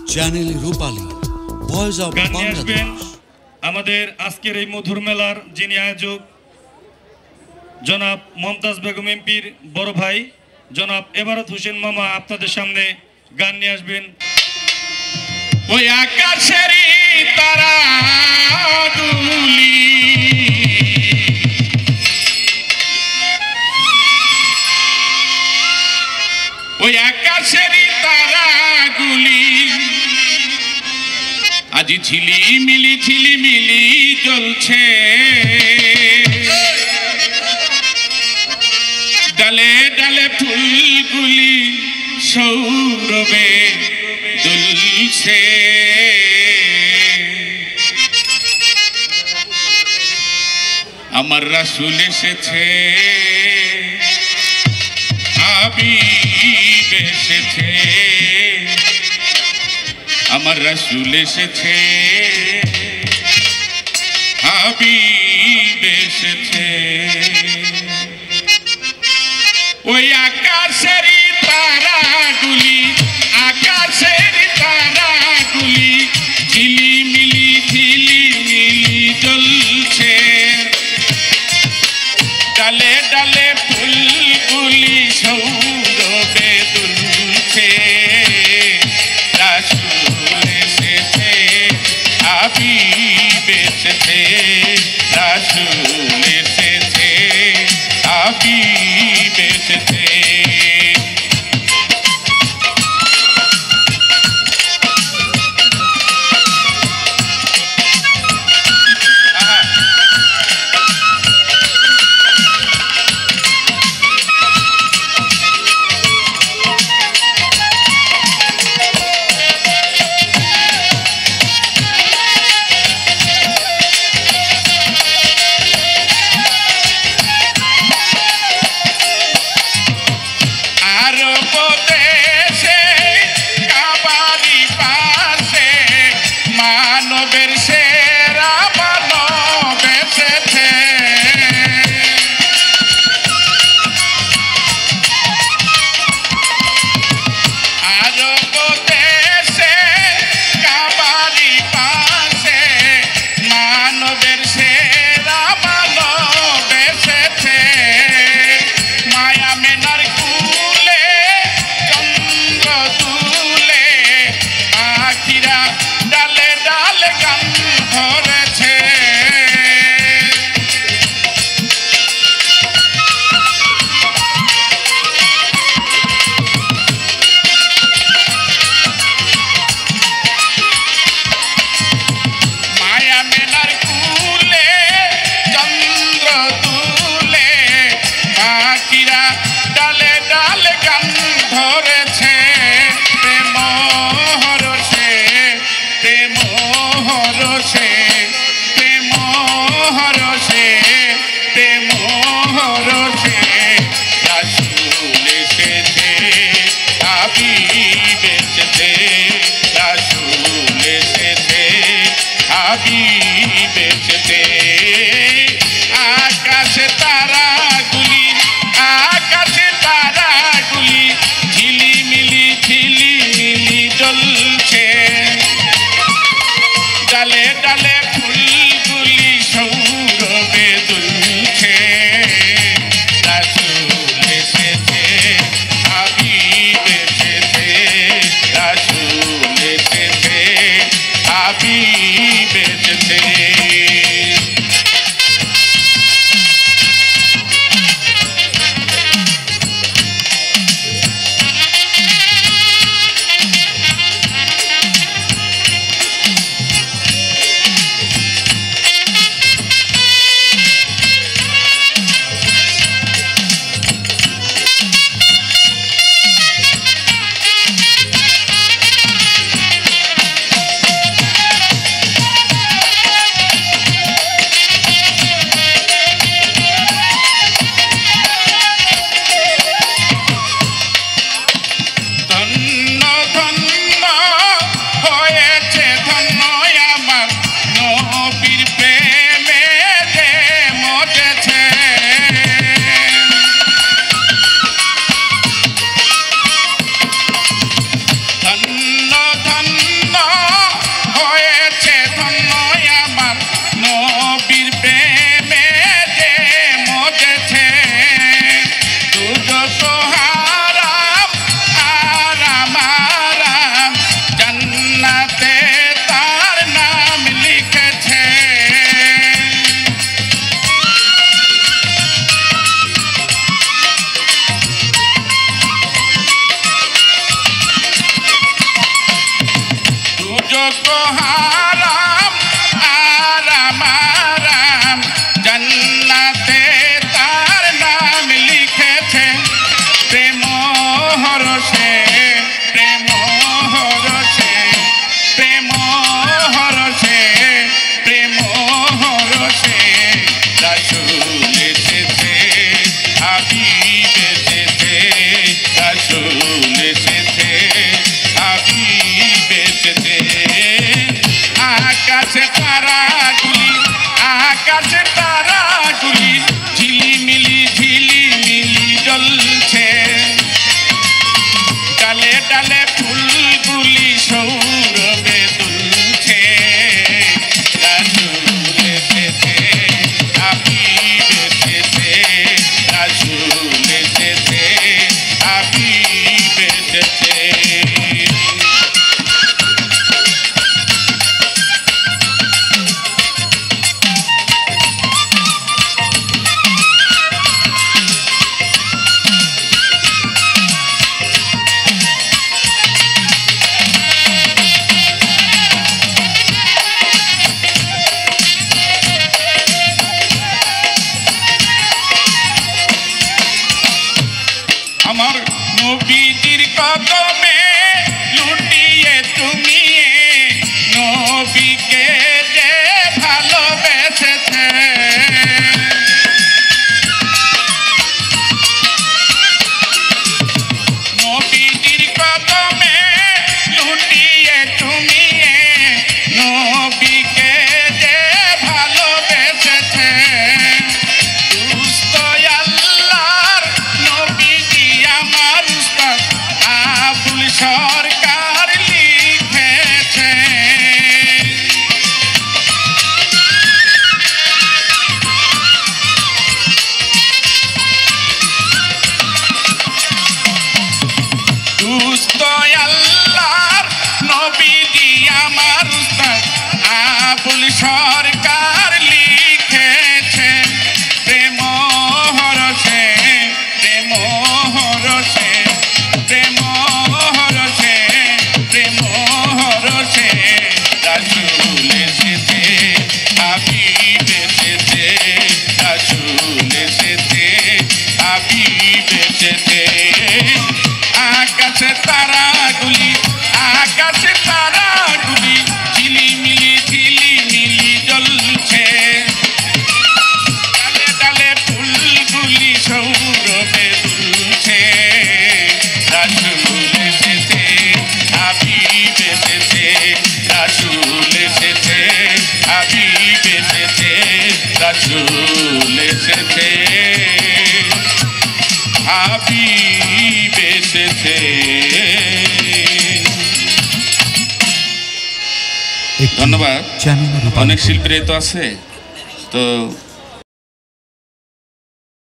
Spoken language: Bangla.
Channel Rupali voice of Bangladesh. আমাদের আজকের এই মধুর মেলার যিনি আয়োজক জনাব মমতাজ বেগম এমপির বড় ভাই জনাব এবারত হোসেন মামা আপনাদের সামনে গান নিয়ে আসবেন। ওই আকাশেরই তারাগুলি ওই আকাশেরই তারাগুলি আজি ঝিলিমিলি জ্বলছে, ডালে ডালে ফুলগুলি সৌরভে দুলছে। আমার রাসূল এসেছে, হাবিব এসেছে, আমার রাসূল এসেছে, হাবিব এসেছে। ওই আকাশেরই তারাগুলি ঝিলিমিলি জ্বলছে, ডালে ডালে ফুলগুলি সৌরভে দুলছে। রাসূল এসেছে, হাবিব এসেছে, রাসূল এসেছে, হাবিব এসেছে। আকাশে তারাগুলি ঝিলিমিলি জ্বলছে, ডালে ডালে ফুলগুলি সৌরভে দুলছে। রাসূল এসেছে, হাবিব এসেছে, রাসূল এসেছে, হাবিব এসেছে। ধন্য ধন্য को हाराम आराम आराम जन्नते तार नाम लिखे थे प्रेम हरसे प्रेम हरसे प्रेम हरसे प्रेम हरसे रसूल एसेছে হাবিব এসেছে রसूल এসেছে হাবিব এসেছে আকাশে তারাগুলি ঝিলিমিলি জ্বলছে ডালে ডালে ফুলগুলি সৌরভে দুলছে রसूल এসেছে হাবিব এসেছে রसूल এসেছে হাবিব এসেছে আমার নবীজির কদমে লুটিয়ে তুমি নবীকে যে ভালোবেসেছে নবীজির কদমে লুটিয়ে তুমি নবীকে যে ভালোবেসেছে দুস্থ আল্লাহর নবীজি আমার উস্তাদ আবুল সরকার লিখেছে দুস্থ আল্লাহর নবীজি আমার উস্তাদ আবুল সরকার লিখেছে প্রেম হরসে প্রেম হরসে প্রেম হরসে প্রেম হরসে রसूल এসেছে হাবিব এসেছে রसूल এসেছে হাবিব এসেছে আকাশে তারাগুলি ঝিলিমিলি জ্বলছে ডালে ডালে ফুলগুলি সৌরভে দুলছে রसूल এসেছে হাবিব এসেছে রसूल এসেছে হাবিব এসেছে রसूल এসেছে হাবিব এসেছে ধন্যবাদ। অনেক শিল্পীরা তো আছে, তো